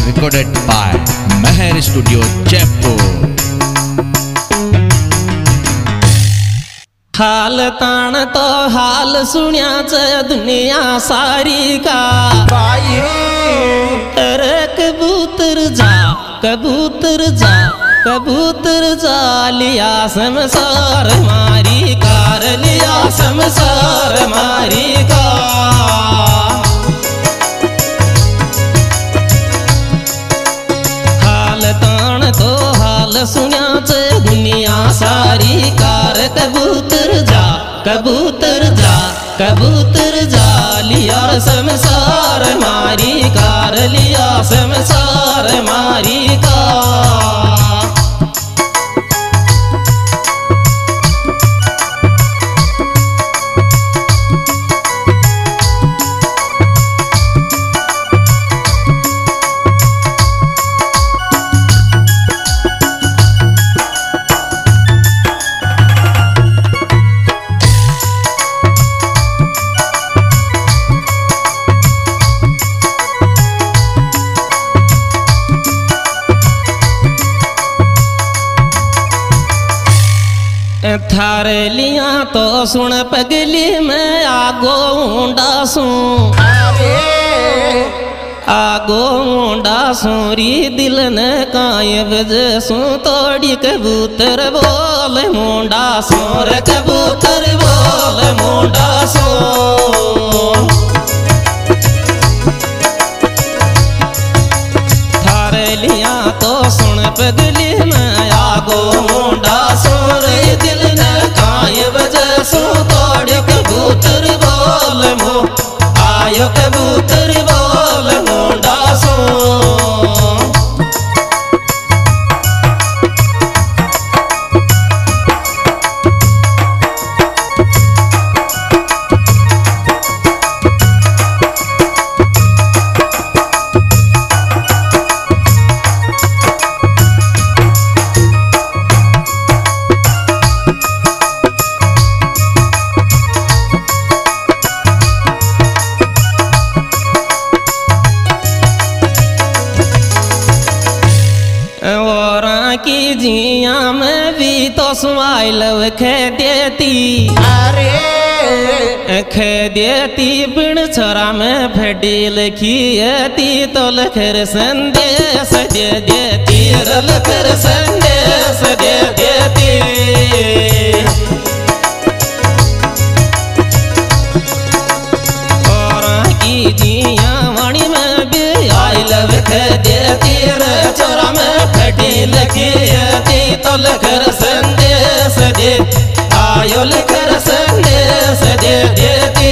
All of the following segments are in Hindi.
recorded by Meher Studio, Jaipur. हाल ताण तो हाल सुनिया दुनिया सारी का भाई। अरे कबूतर जा कबूतर जा कबूतर जा लिया संसार मारी कार लिया संसार मारी का। हाल ताण तो हाल सुनिया दुनिया सारी कार कबूतर जा कबूतर जा कबूतर जा लिया संसार मारी कार लिया संसार मारी का। थारे लिया तो सुन पगली मैं आगो ऊंडा सू आगो ऊंडा सूरी दिल ने कायब जसू तोड़ी कबूतर बोल मुंडा सोर कबूतर बोल मुंडा सो। थारे लिया तो सुन पगली मैं आगो मुंडा सोर दिल ने कायब जसू तोड़ी कबूतर बोल मो आयो कबूतर बोल मुंडा सो। की जिया में भी तो स्माइल खे देती अरे खे देती बिन छोरा में फटी लिखी तो लखर संदेश दे देती लखर संदेश दे देती। और की जिया वाणी में भी आई लव खे देती छोरा में फटी लखी तो लखर संदेश दे आयो लखर संदेश दे देती।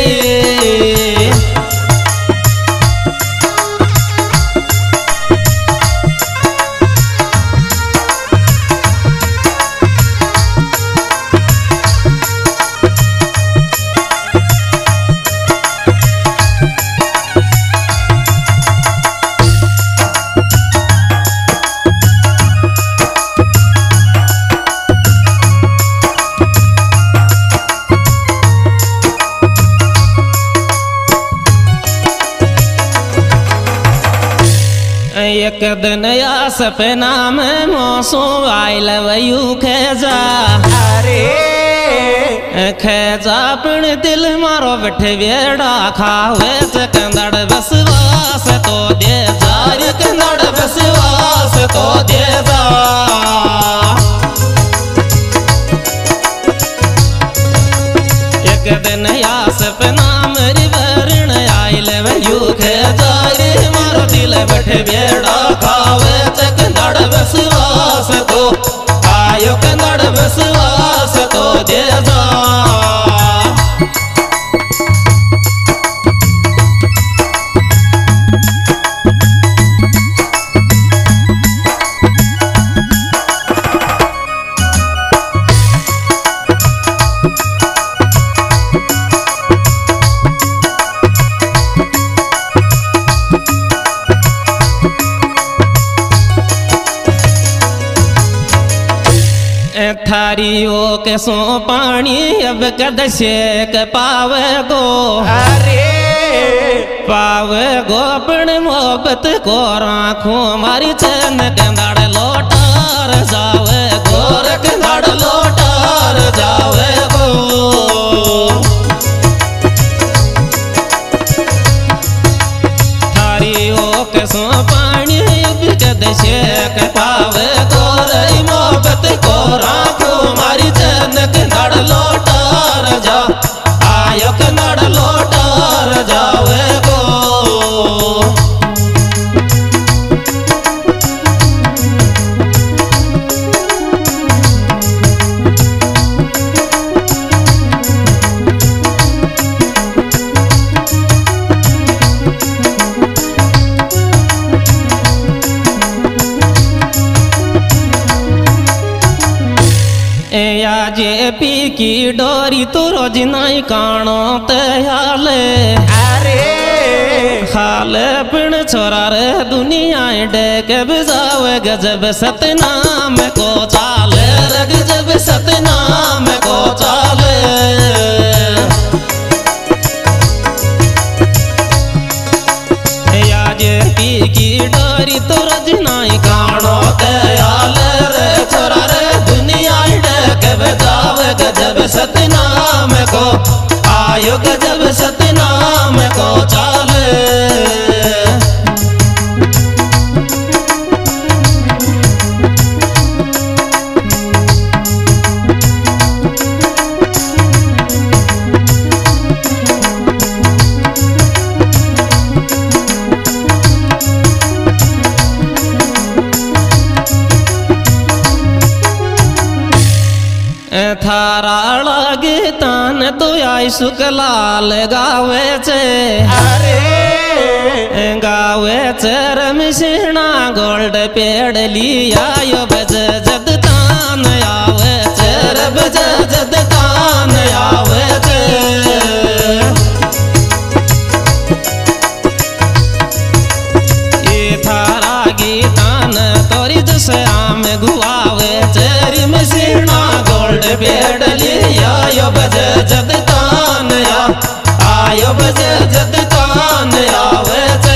एक दिन या सपना में मौसू आयल वयू खेजा अरे खेजा पण दिल मारो बैठे बेड़ा खावे कंदड़ बसवास तो दे जा कंदड़ बसवास तो दे जा। एक दिन या सपना मेरी वरण आयल वयू खेजा मारो दिल बैठे बेड़ा खावे कंदड़ बसवास तो आयो कंदड़ बसवास तो दे जा। थारी ओ के सो पानी अब कद से पावे गो अरे पावे गोपन मोहब्बत को राखूं मारी चैन कंदाड़ लोटार जावे गोर कंदाड़ लोटार जावे गो थारी ओ कसो पानी बिकद शेक पावे गोर मोहब्बत को राखूं मारी चैन कंदाड़ लोटार जा आयो कंदाड़ लोटार जावे गो जेपी की डोरी तो रोज नहीं कानो तयाले अरे हाल पिण छोरा रे दुनिया डेक बजावे गजब सतनाम को चाले रे गजब सतनाम को चाले या जेपी की डोरी तो रोज नहीं कानो तयाले रे छोरा रे दुनिया बजावे गजब सतनाम को आयो गजब सतनाम को चाले थारा लागे तान तो आई सुकलाल गावे चे अरे गावे चे रमशीना गोल्ड पेड़ लिया यो बज जद तान आवे चे बज जद तान आवे चे ये थारा गीतान तोरी जैसे आम गुआवे चे रमशीना पेड़ लिया यो बज जद तान आयो बज जद तान आवे चे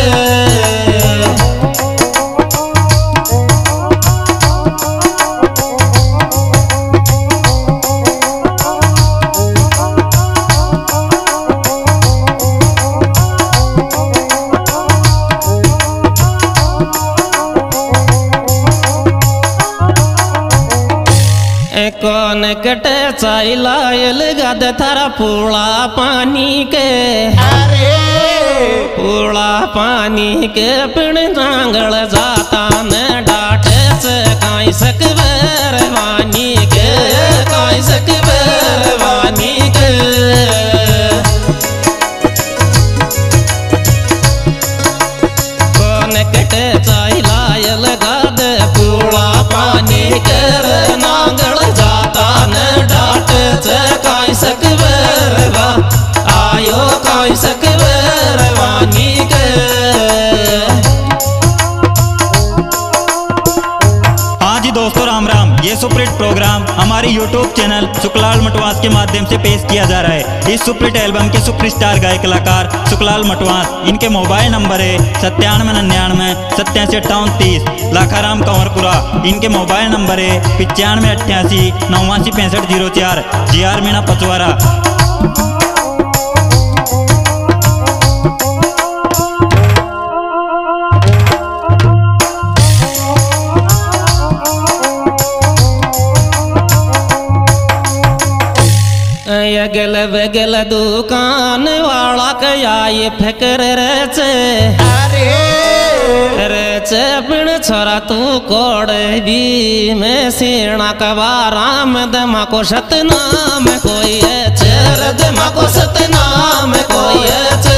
कौन कटे चाइलायल गद थारा पूला पानी के अरे पूला पानी के पिण नांगल जाता न डाटे से काई सकबर वानी के काई सकबर वानी के कौन कटे चाइलायल गद पूला पानी के नांगल काई सकबर आयो काई सकबर वानी के हाँ जी दोस्तों राम राम। ये सुपरहिट प्रोग्राम हमारे YouTube चैनल सुकलाल मटवास के माध्यम से पेश किया जा रहा है। इस सुपरहिट एल्बम के सुपरस्टार गायक कलाकार सुकलाल मटवास। इनके मोबाइल नंबर है 9799 875830 लाखाराम कंवरपुरा। इनके मोबाइल नंबर है 9588 89 6504 GR मीणा पचवारा। अगल बगल दुकान वाला कया ये फेकर रे चे पिण छोरा तू कोड़ भी मैं सीणा कबाराम दमा को सतनाम कोई चेर दमा को सतनाम कोई चे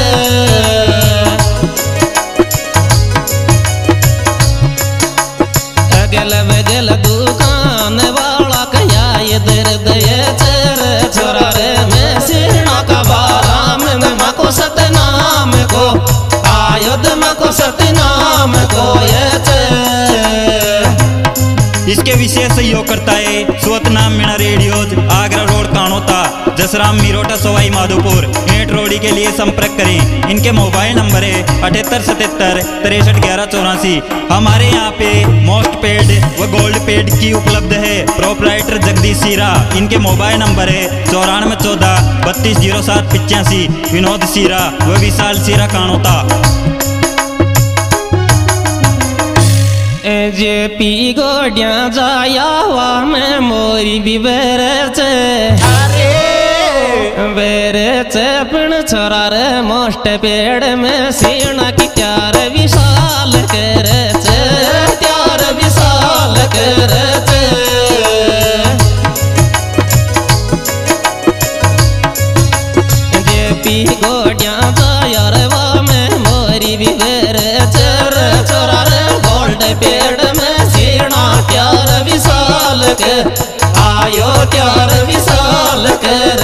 अगल बगल दुकान वाला कया ये दर्द ये चेर छोरा रे मैं सीणा कबाराम दमा को सतनाम को आयो दमा को सतनाम को इसके विशेष सहयोग करता है स्वतनाम मीणा रेडियोज आगरा रोड कानोता। परशुराम मीरोटा सवाई माधोपुर ईंट रोड़ी के लिए संपर्क करें। इनके मोबाइल नंबर है 7877 63 11 84। हमारे यहाँ पे मोस्ट पेड व गोल्ड पेड की उपलब्ध है। प्रोपराइटर जगदीश सीरा, इनके मोबाइल नंबर है 9414 3207 85। विनोद सीरा व विशाल सीरा कानोता। जे पी गोडिया जाया हुआ मैं मोरी भी बेरे पण छोरा रे मोस्ट पेड़ में सीना की त्यार विशाल करे त्यार विशाल करे जे पी गोडिया जाया रे वा मैं मोरी भी बेरे छोरा रे गोल्ड पेड़ में सीना त्यार विशाल के आयो त्यार विशाल के